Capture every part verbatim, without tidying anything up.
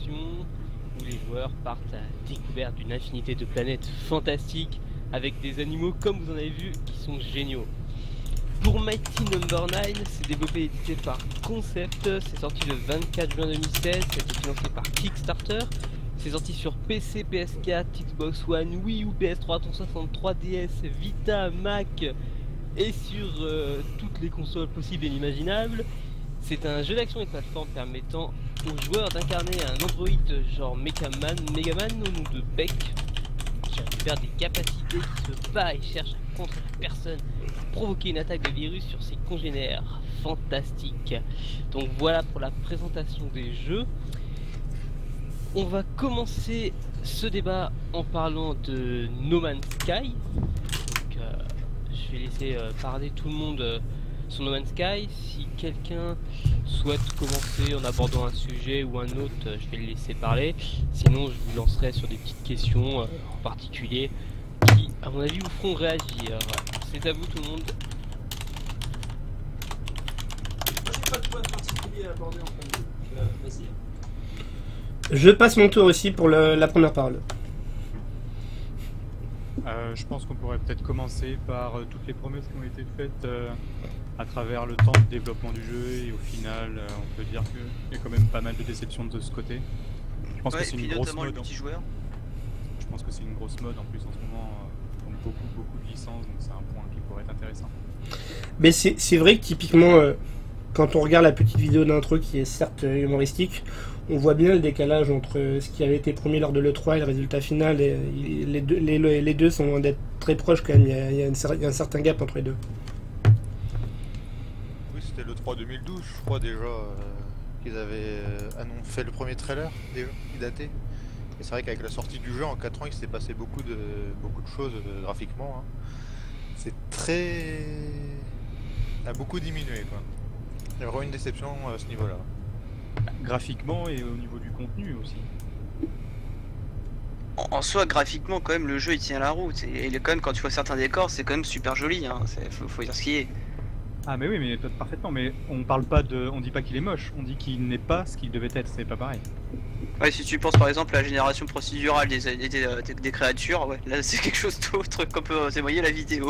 simulation où les joueurs partent à la découverte d'une infinité de planètes fantastiques avec des animaux comme vous en avez vu qui sont géniaux. Pour Mighty Number nine, c'est développé et édité par Concept, c'est sorti le vingt-quatre juin deux mille seize, ça a été financé par Kickstarter, c'est sorti sur P C, P S quatre, Xbox One, Wii U, P S trois, trois cent soixante-trois, D S, Vita, Mac et sur euh, toutes les consoles possibles et inimaginables. C'est un jeu d'action et de plateforme permettant aux joueurs d'incarner un androïde genre Megaman, Megaman au nom de Beck, qui récupère des capacités, qui se bat et cherche à contrer la personne, provoquer une attaque de virus sur ses congénères. Fantastique. Donc voilà pour la présentation des jeux. On va commencer ce débat en parlant de No Man's Sky. Donc euh, je vais laisser euh, parler tout le monde euh, sur No Man's Sky. Si quelqu'un souhaite commencer en abordant un sujet ou un autre, euh, je vais le laisser parler. Sinon je vous lancerai sur des petites questions euh, en particulier qui, à mon avis, vous feront réagir. C'est à vous tout le monde. Moi j'ai pas de point particulier à aborder en fait. Euh, Vas-y. Je passe mon tour aussi pour le, la première parole. Euh, je pense qu'on pourrait peut-être commencer par euh, toutes les promesses qui ont été faites euh, à travers le temps de développement du jeu, et au final euh, on peut dire qu'il y a quand même pas mal de déceptions de ce côté. Je pense Ouais, que c'est et puis une grosse notamment le mode. multijoueur. Je pense que c'est une grosse mode en plus en ce moment, euh, on a beaucoup beaucoup de licences, donc c'est un point qui pourrait être intéressant. Mais c'est vrai que typiquement, euh, quand on regarde la petite vidéo d'intro qui est certes humoristique, on voit bien le décalage entre ce qui avait été promis lors de l'E trois et le résultat final. Et les, deux, les, les deux sont loin d'être très proches quand même, il y a, il y a, une, il y a un certain gap entre les deux. Oui, c'était l'E trois deux mille douze, je crois déjà, euh, qu'ils avaient euh, annon- fait le premier trailer, déjà, qui datait. Et c'est vrai qu'avec la sortie du jeu, en quatre ans, il s'est passé beaucoup de, beaucoup de choses euh, graphiquement. Hein. C'est très... Ça a beaucoup diminué, quoi. Il y a vraiment une déception à ce niveau-là. Graphiquement et au niveau du contenu aussi. En, en soi, graphiquement, quand même, le jeu il tient la route. Et il est quand même, quand tu vois certains décors, c'est quand même super joli. Hein. Faut, faut dire ce qui est. Ah mais oui, mais parfaitement, mais on parle pas de, on dit pas qu'il est moche, on dit qu'il n'est pas ce qu'il devait être, c'est pas pareil. Ouais, si tu penses par exemple à la génération procédurale des, des, des, des créatures, ouais, là c'est quelque chose d'autre qu'on peut témoigner la vidéo.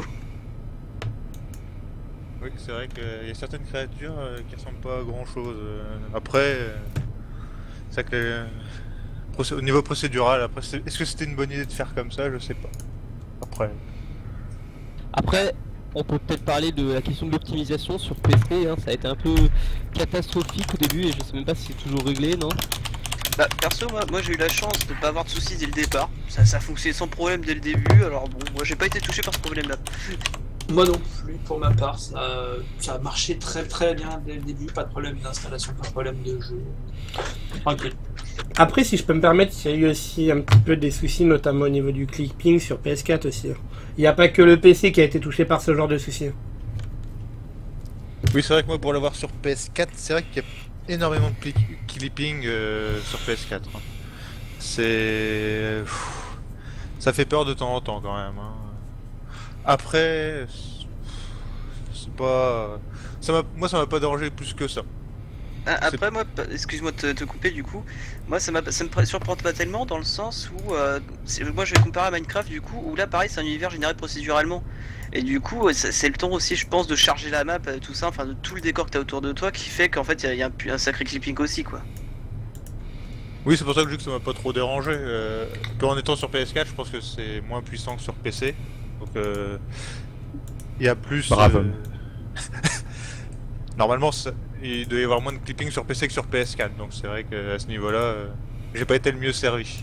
Oui, c'est vrai qu'il y a certaines créatures euh, qui ressemblent pas à grand-chose. Euh, après, euh, c'est vrai que euh, procé- au niveau procédural, après, c'est- est-ce que c'était une bonne idée de faire comme ça? Je sais pas. Après... Après, on peut peut-être parler de la question de l'optimisation sur P C, hein. Ça a été un peu catastrophique au début et je sais même pas si c'est toujours réglé, non? Bah perso, moi, moi j'ai eu la chance de pas avoir de soucis dès le départ. Ça, ça fonctionnait sans problème dès le début, alors bon, moi j'ai pas été touché par ce problème là. Moi non plus, pour ma part, ça, ça a marché très très bien dès le début, pas de problème d'installation, pas de problème de jeu. Tranquille. Après, si je peux me permettre, il y a eu aussi un petit peu des soucis, notamment au niveau du clipping sur P S quatre aussi. Il n'y a pas que le P C qui a été touché par ce genre de soucis. Oui, c'est vrai que moi, pour l'avoir sur P S quatre, c'est vrai qu'il y a énormément de cli- clipping euh, sur P S quatre. C'est... Pff, ça fait peur de temps en temps quand même. Hein. Après, c'est pas... Ça m'a... Moi, ça m'a pas dérangé plus que ça. Ah, après moi, excuse-moi de te, te couper du coup, moi ça, ça me surprend pas tellement dans le sens où, euh, moi je vais comparer à Minecraft du coup, où là pareil c'est un univers généré procéduralement. Et du coup c'est le temps aussi je pense de charger la map, tout ça, enfin de tout le décor que t'as autour de toi qui fait qu'en fait il y, y a un, un sacré clipping aussi quoi. Oui, c'est pour ça que je dis que ça m'a pas trop dérangé. Euh, en étant sur P S quatre, je pense que c'est moins puissant que sur P C. Donc euh, il y a plus... Bravo. Euh... Normalement, ça... il doit y avoir moins de clipping sur P C que sur P S quatre, donc c'est vrai qu'à ce niveau-là, euh, j'ai pas été le mieux servi.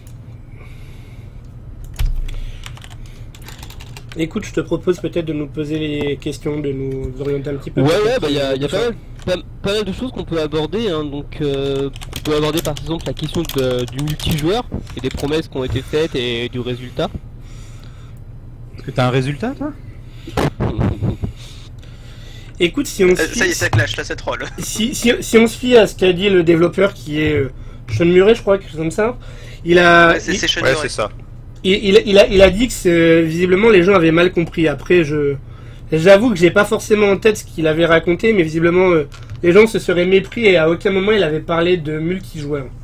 Écoute, je te propose peut-être de nous poser les questions, de nous orienter un petit peu. Ouais, ouais, bah il y a, y a pas, mal, pas, pas mal de choses qu'on peut aborder, hein. Donc euh, on peut aborder par exemple la question de, du multijoueur et des promesses qui ont été faites et du résultat. Est-ce que t'as un résultat toi? Écoute, si on Euh, se ça y est, fie... ça clash, là c'est troll. si, si, si on se fie à ce qu'a dit le développeur qui est euh, Sean Murray, je crois, quelque chose comme ça, il a, Ouais, c'est il, c'est Sean Ouais, Murray. c'est ça. il, il, il a, il a dit que c'est- visiblement les gens avaient mal compris. Après, je, j'avoue que j'ai pas forcément en tête ce qu'il avait raconté, mais visiblement euh, les gens se seraient mépris et à aucun moment il avait parlé de multijoueur.